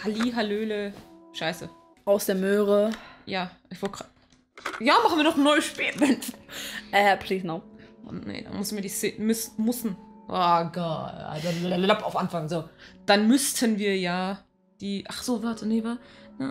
Halli, Hallöle. Scheiße. Aus der Möhre. Ja, ich wollte gerade. Ja, machen wir doch ein neues Spiel. Please no. Oh, nee, dann müssen wir die müssen. Oh Gott. Auf Anfang, so. Dann müssten wir ja die. Ach so, warte, nee, war.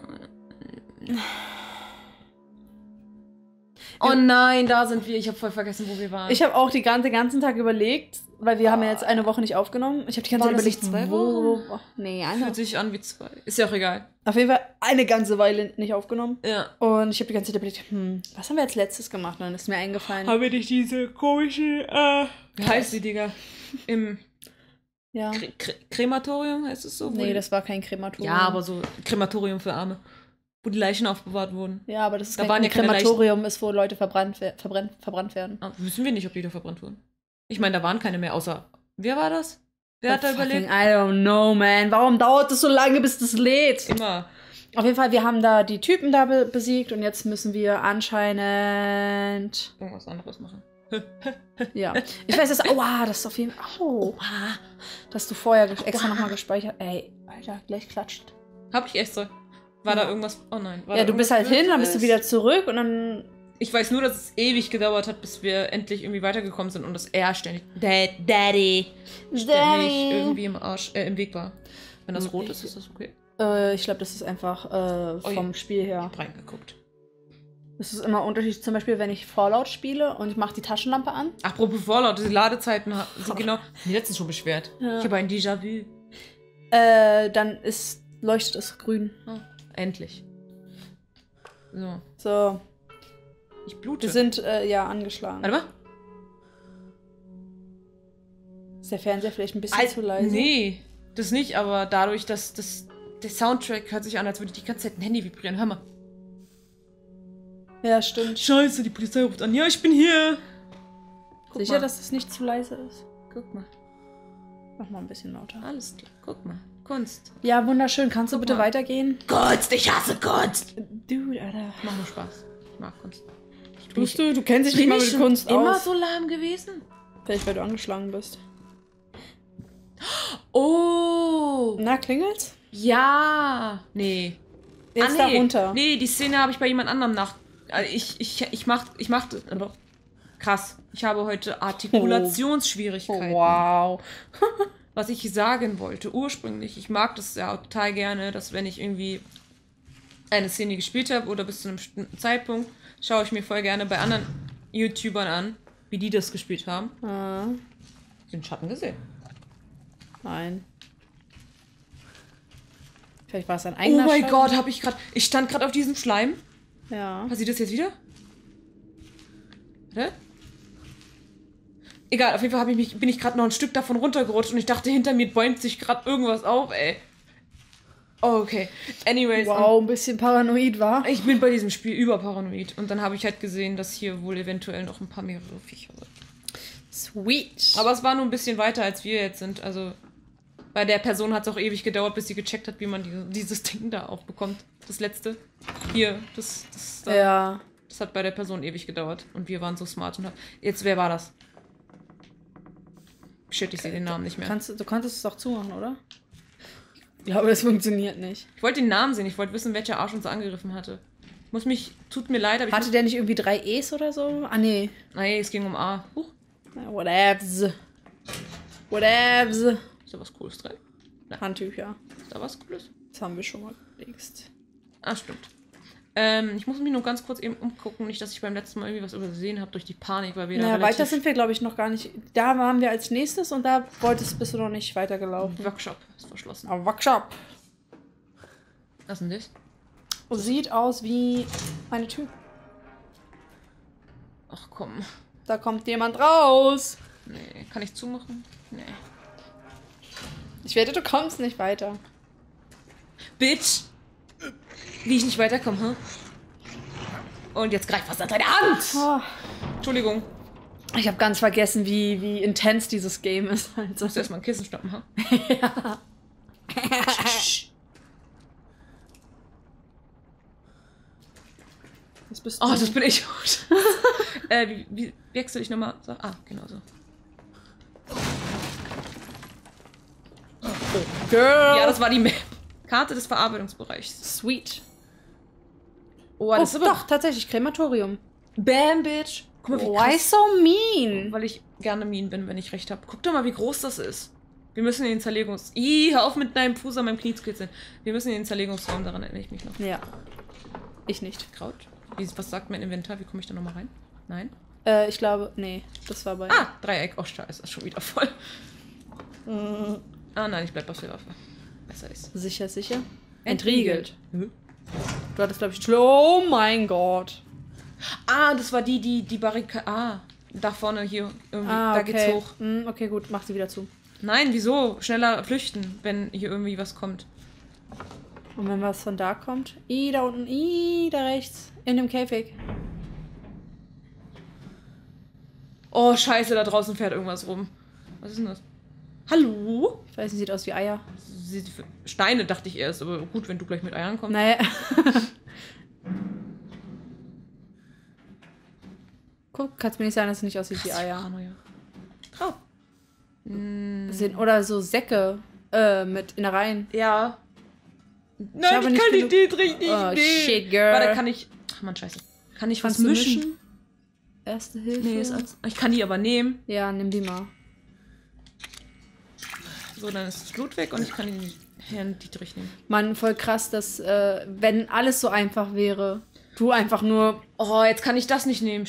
Oh nein, da sind wir. Ich habe voll vergessen, wo wir waren. Ich habe auch den ganzen Tag überlegt, weil wir haben ja jetzt eine Woche nicht aufgenommen. Ich habe die ganze Zeit überlegt, zwei Wochen? Nee, eine. Fühlt sich an wie 2. Ist ja auch egal. Auf jeden Fall eine ganze Weile nicht aufgenommen. Ja. Und ich habe die ganze Zeit überlegt, was haben wir als letztes gemacht? Und dann ist mir eingefallen. Haben wir nicht diese komische, wie heißt die, Digga? Im ja. Krematorium heißt es so? Nee, das war kein Krematorium. Ja, aber so Krematorium für Arme. Wo die Leichen aufbewahrt wurden. Ja, aber das ist da kein ja Krematorium, ist, wo Leute verbrannt werden. Ah, wissen wir nicht, ob die da verbrannt wurden. Ich meine, da waren keine mehr, außer. Wer war das? Wer hat da überlebt? I don't know, man. Warum dauert es so lange, bis das lädt? Immer. Auf jeden Fall, wir haben da die Typen da besiegt und jetzt müssen wir anscheinend irgendwas anderes machen. Ja. Ich weiß, das ist auf jeden Fall. Dass du vorher extra nochmal gespeichert. Ey, Alter, gleich klatscht. Hab ich extra. War da irgendwas? Oh nein. Ja, du bist halt hin, dann bist du wieder zurück und dann. Ich weiß nur, dass es ewig gedauert hat, bis wir endlich irgendwie weitergekommen sind und das R ständig Daddy irgendwie im Arsch, im Weg war. Wenn das rot ist, ist das okay? Ich glaube, das ist einfach vom Spiel her. Ich hab reingeguckt. Es ist immer unterschiedlich, zum Beispiel, wenn ich Fallout spiele und ich mache die Taschenlampe an. Apropos Fallout, die Ladezeiten sind genau. Die letzten schon beschwert. Ja. Ich habe ein Déjà-vu. Dann leuchtet es grün. Oh, endlich. So. Ich blute. Wir sind, angeschlagen. Warte mal. Ist der Fernseher vielleicht ein bisschen zu leise? Nee, das nicht, aber dadurch, dass der Soundtrack hört sich an, als würde die ganze Zeit ein Handy vibrieren. Hör mal. Ja, stimmt. Scheiße, die Polizei ruft an. Ja, ich bin hier. Sicher, dass es nicht zu leise ist? Guck mal. Mach mal ein bisschen lauter. Alles klar. Guck mal. Kunst. Ja, wunderschön. Kannst du bitte weitergehen? Kunst, ich hasse Kunst. Dude, Alter. Macht nur Spaß. Ich mag Kunst. Du kennst dich nicht mal mit Kunst aus. Immer so lahm gewesen? Vielleicht, weil du angeschlagen bist. Oh. Na, klingelt's? Ja. Nee. Jetzt da runter. Nee, die Szene habe ich bei jemand anderem ich mach krass. Ich habe heute Artikulationsschwierigkeiten. Oh, wow. Was ich sagen wollte, ursprünglich, ich mag das ja total gerne, dass wenn ich irgendwie eine Szene gespielt habe oder bis zu einem bestimmten Zeitpunkt, schaue ich mir voll gerne bei anderen YouTubern an, wie die das gespielt haben. Den Schatten gesehen. Nein. Vielleicht war es ein eigener Schatten. Oh mein Gott, ich stand gerade auf diesem Schleim. Ja. Passiert das jetzt wieder? Warte. Egal, auf jeden Fall bin ich gerade noch ein Stück davon runtergerutscht und ich dachte, hinter mir bäumt sich gerade irgendwas auf, ey. Oh, okay. Anyways. Wow, ein bisschen paranoid, war. Ich bin bei diesem Spiel überparanoid. Und dann habe ich halt gesehen, dass hier wohl eventuell noch ein paar mehrere Viecher sind. Sweet. Aber es war nur ein bisschen weiter, als wir jetzt sind. Also bei der Person hat es auch ewig gedauert, bis sie gecheckt hat, wie man dieses Ding da aufbekommt. Das letzte. Hier, das da. Ja. Das hat bei der Person ewig gedauert. Und wir waren so smart. Und jetzt, wer war das? Shit, ich sehe den Namen nicht mehr. Du konntest es doch zumachen, oder? Ich glaube, das funktioniert nicht. Ich wollte den Namen sehen. Ich wollte wissen, welcher Arsch uns angegriffen hatte. Tut mir leid, aber hatte der nicht irgendwie 3 E's oder so? Ah, nee. Nee, es ging um A. Huch. Whatevs. Ist da was Cooles drin? Ja. Handtücher. Ist da was Cooles? Das haben wir schon mal gefixt. Ah, stimmt. Ich muss mich nur ganz kurz eben umgucken, nicht, dass ich beim letzten Mal irgendwie was übersehen habe durch die Panik, weil wir da weiter sind wir, glaube ich, noch gar nicht. Da waren wir als nächstes und da bist du noch nicht weitergelaufen. Workshop ist verschlossen. Workshop. Was ist denn das? Sieht aus wie eine Tür. Ach komm. Da kommt jemand raus. Nee, kann ich zumachen? Nee. Ich wette, du kommst nicht weiter. Bitch! Wie ich nicht weiterkomme, hm? Und jetzt greift was an deine Hand! Oh. Entschuldigung. Ich habe ganz vergessen, wie intens dieses Game ist. Also. Du musst erstmal ein Kissen schnappen, hm? Ja. Was bist du? Oh, das bin ich. Wie wechsel ich nochmal? So, genau so. Girl! Ja, das war die Map. Karte des Verarbeitungsbereichs. Sweet. Oh, Oh, das ist aber... doch, tatsächlich, Krematorium. Bam, Bitch. Guck mal, wie Why krass. so mean? Weil ich gerne mean bin, wenn ich recht habe. Guck doch mal, wie groß das ist. Wir müssen in den Zerlegungs... Hör auf mit deinem Fuß an meinem Knie zu kitzeln. Wir müssen in den Zerlegungsraum, daran erinnere ich mich noch. Ja. Ich nicht. Kraut. Was sagt mein Inventar? Wie komme ich da nochmal rein? Nein? Ich glaube, nee, das war bei... Ah, Dreieck. Oh, scheiße, ist schon wieder voll. Ah, nein, ich bleib auf der Waffe. Besser ist. Sicher, sicher. Entriegelt. Du hattest, glaube ich... Oh mein Gott. Ah, das war die Barrikade. Ah, da vorne hier. Irgendwie. Ah, Da okay. geht's hoch. Okay, gut, mach sie wieder zu. Nein, wieso? Schneller flüchten, wenn hier irgendwie was kommt. Und wenn was von da kommt? Da unten, da rechts. In dem Käfig. Oh, scheiße, da draußen fährt irgendwas rum. Was ist denn das? Hallo? Ich weiß nicht, sieht aus wie Eier. Steine dachte ich erst, aber gut, wenn du gleich mit Eiern kommst. Naja. Guck, kannst mir nicht sagen, dass es nicht aussieht wie Eier. Paranoia. Trau. Oder so Säcke mit Innereien. Ja. habe Nein, ich nicht kann die genug- Dietrich nicht. Oh, nee. shit, girl. Warte, kann ich... Ach man, scheiße. Kann ich was Kannst du mischen? Erste Hilfe. Nee, ich kann die aber nehmen. Ja, nimm die mal. So, dann ist das Blut weg und ich kann den Herrn Dietrich nehmen. Mann, voll krass, dass, wenn alles so einfach wäre, du einfach nur Oh, jetzt kann ich das nicht nehmen.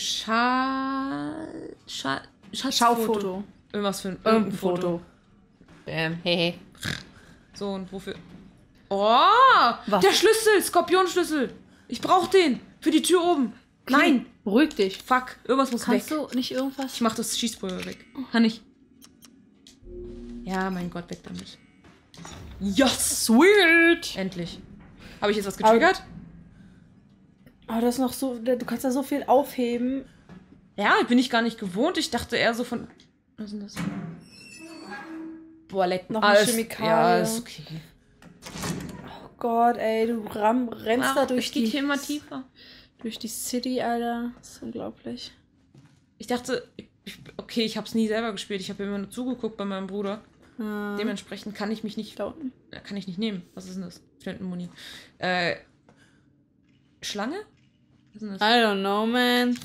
Schaufoto. Irgendwas für Irgendein Foto. Hey. So, und wofür? Oh! Was? Der Schlüssel! Skorpionschlüssel! Ich brauch den! Für die Tür oben! Nein! Beruhig dich. Fuck! Irgendwas muss Kannst weg. du nicht irgendwas? Ich mach das Schießpulver weg. Kann ich? Ja, mein Gott, weg damit. Yes! Sweet! Endlich. Habe ich jetzt was getriggert? Aber das ist noch so, du kannst da so viel aufheben. Ja, bin ich gar nicht gewohnt. Ich dachte eher so von... Was ist denn das? Boah, leck. Noch eine Chemikalie. Ja, ist okay. Oh Gott, ey, du rennst da durch es geht die... hier immer tiefer. Durch die City, Alter. Das ist unglaublich. Ich dachte, okay, ich habe es nie selber gespielt. Ich habe immer nur zugeguckt bei meinem Bruder. Dementsprechend kann ich mich nicht... Da unten. Kann ich nicht nehmen. Was ist denn das? Flintenmuni. Schlange? Was ist denn das? I don't know, man.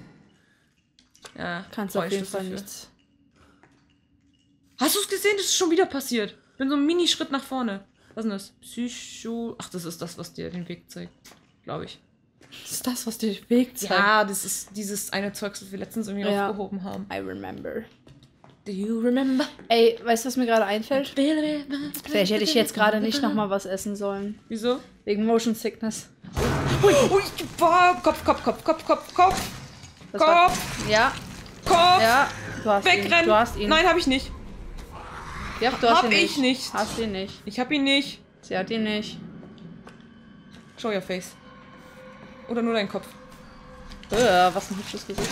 Ja, Kannst auf jeden Fall dafür. nichts. Hast du es gesehen? Das ist schon wieder passiert. Ich bin so einen Minischritt nach vorne. Was ist denn das? Ach, das ist das, was dir den Weg zeigt. Glaube ich. Das ist das, was dir den Weg zeigt. Ja, das ist dieses eine Zeugs, das wir letztens irgendwie Ja. aufgehoben haben. I remember. Do you remember? Ey, weißt du, was mir gerade einfällt? Vielleicht hätte ich jetzt gerade nicht nochmal was essen sollen. Wieso? Wegen Motion Sickness. Ui, boah, Kopf. Das war- Ja, Kopf. ja. Du hast Wegrennen. ihn. Du hast ihn. Nein, habe ich nicht. Ja, du hast hab ihn ich nicht. Hast ihn nicht. Ich habe ihn nicht. Sie hat ihn nicht. Show your face. Oder nur dein Kopf. Was ein hübsches Gesicht.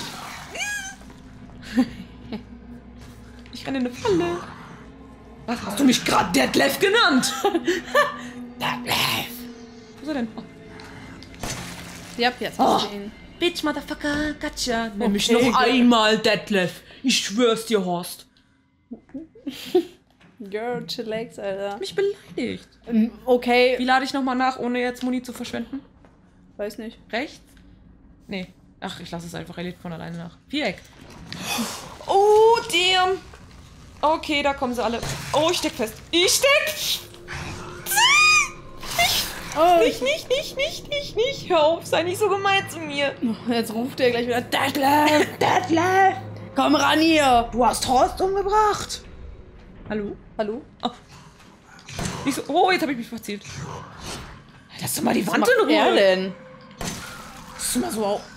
Ich renne in eine Falle. Was hast du mich gerade Detlef genannt? Detlef. Wo ist er denn? Oh. Ja, jetzt hast du ihn. Bitch, Motherfucker, gotcha. Nenn mich Okay, noch girl. einmal Detlef. Ich schwör's dir, Horst. Girl, chillax, Alter. Mich beleidigt. Okay. Wie lade ich nochmal nach, ohne jetzt Muni zu verschwenden? Weiß nicht. Rechts? Nee. Ach, ich lasse es einfach. Er lädt von alleine nach. Viereck. Oh, damn. Okay, da kommen sie alle. Oh, ich steck fest. Ich steck! Oh, Nicht. Hör auf, sei nicht so gemein zu mir. jetzt ruft er gleich wieder. Detlef! Komm ran hier! Du hast Horst umgebracht. Hallo? Hallo? Oh. Nicht so, oh, jetzt habe ich mich verzählt. Lass doch mal die Wand Was in macht er Ruhe. denn? Lass doch mal so auf.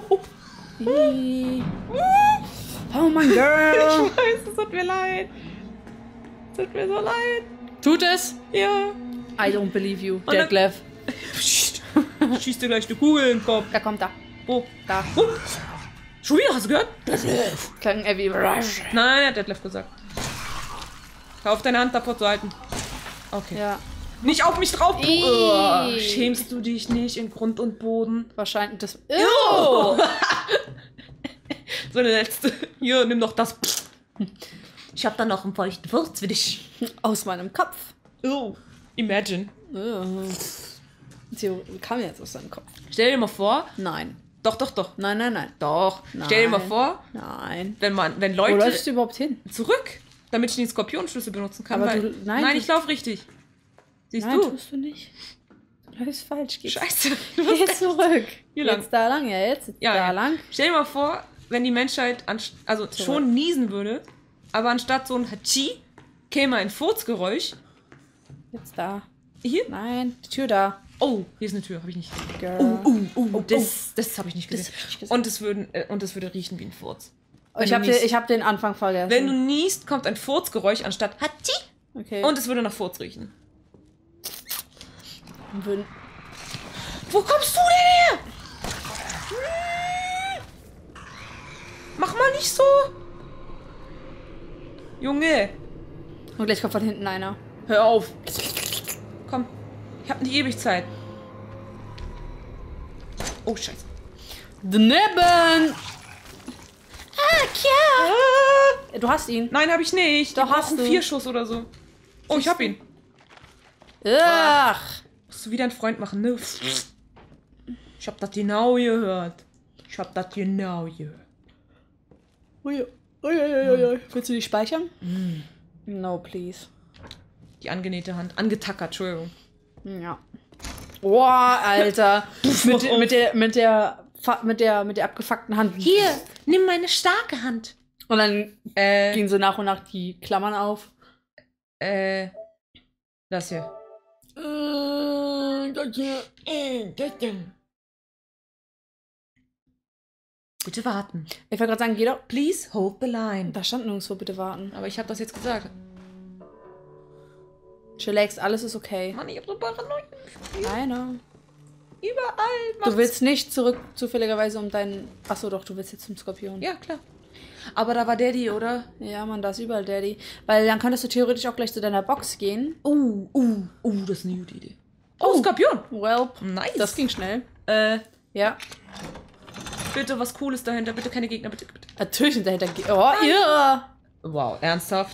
Oh mein Girl! Ich weiß, es tut mir leid. Es tut mir so leid. Tut es? Ja. I don't believe you, dann- Detlef. Psst. Schieß dir gleich eine Kugel in den Kopf. Da kommt er. Wo? Da. Schon wieder, hast du gehört? Detlef. Klang er wie Rush. Nein, er hat Detlef gesagt. Hör auf, deine Hand davor zu halten. Okay. Ja, Nicht auf mich drauf. Ih. Oh, schämst du dich nicht in Grund und Boden? wahrscheinlich das. Oh. So eine letzte. Hier, nimm doch das. Ich hab da noch einen feuchten Furz für dich. Aus meinem Kopf. Oh. Imagine. Theorie kam jetzt aus deinem Kopf. Stell dir mal vor. Nein. Doch. Nein. Doch. Nein. Stell dir mal vor. Nein. Wenn Wo Leute. läufst du überhaupt hin? Zurück, damit ich den Skorpionschlüssel benutzen kann. Aber weil, nein, ich laufe richtig. Siehst Nein, du? tust du nicht. Du läufst falsch. Scheiße. Geh zurück. Hier lang. Jetzt da lang, ja, jetzt da lang. Stell dir mal vor, wenn die Menschheit schon niesen würde, aber anstatt so ein Hatschi käme ein Furzgeräusch. Jetzt da. Hier? Nein, die Tür da. Oh, hier ist eine Tür, habe ich nicht. Girl. Das habe ich nicht gesehen. Und es würde riechen wie ein Furz. Ich hab den Anfang vergessen. Wenn du niest, kommt ein Furzgeräusch anstatt Hatschi. Okay. Und es würde nach Furz riechen. Wo kommst du denn her? Mach mal nicht so. Junge. Und gleich kommt von hinten einer. Hör auf. Komm. Ich hab nicht ewig Zeit. Oh, scheiße. Daneben! Ja. Du hast ihn. Nein, hab ich nicht. Doch, hast du. 4 Schuss oder so. Oh, ich hab ihn. Ach. Musst du wieder einen Freund machen, ne? Ich hab das genau gehört. Ui. Willst du die speichern? No, please. Die angenähte Hand. Angetackert, Entschuldigung. Ja. Boah, Alter. mit der abgefuckten Hand. Hier, nimm meine starke Hand. Und dann gehen so nach und nach die Klammern auf. Das hier. Das hier. Bitte warten. Ich wollte gerade sagen, geh doch. Please hold the line. Da stand nirgendwo, bitte warten. Aber ich habe das jetzt gesagt. Chillax, alles ist okay. Mann, ich hab so Paranoia. I know. Überall. Du willst nicht zurück, zufälligerweise um deinen... Achso, doch, du willst jetzt zum Skorpion. Ja, klar. Aber da war Daddy, oder? Ja, Mann, da ist überall Daddy. Weil dann könntest du theoretisch auch gleich zu deiner Box gehen. Das ist eine gute Idee. Oh, Skorpion. Well, nice. Das ging schnell. Ja. Bitte was Cooles dahinter. Bitte keine Gegner, bitte. Natürlich sind dahinter... Oh, ja. Wow, ernsthaft?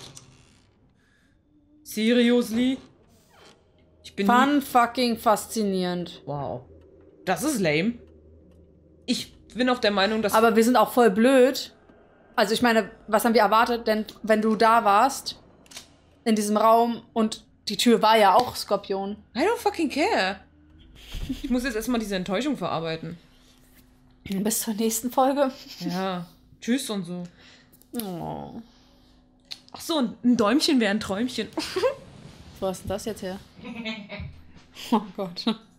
Seriously? Ich bin fucking faszinierend. Wow. Das ist lame. Ich bin auch der Meinung, dass... Aber wir sind auch voll blöd. Also ich meine, was haben wir erwartet? Denn wenn du da warst, in diesem Raum, und die Tür war ja auch Skorpion. I don't fucking care. Ich muss jetzt erstmal diese Enttäuschung verarbeiten. Bis zur nächsten Folge. Ja. Tschüss und so. Oh. Ach so, ein Däumchen wäre ein Träumchen. Wo hast du das jetzt her? Oh Gott.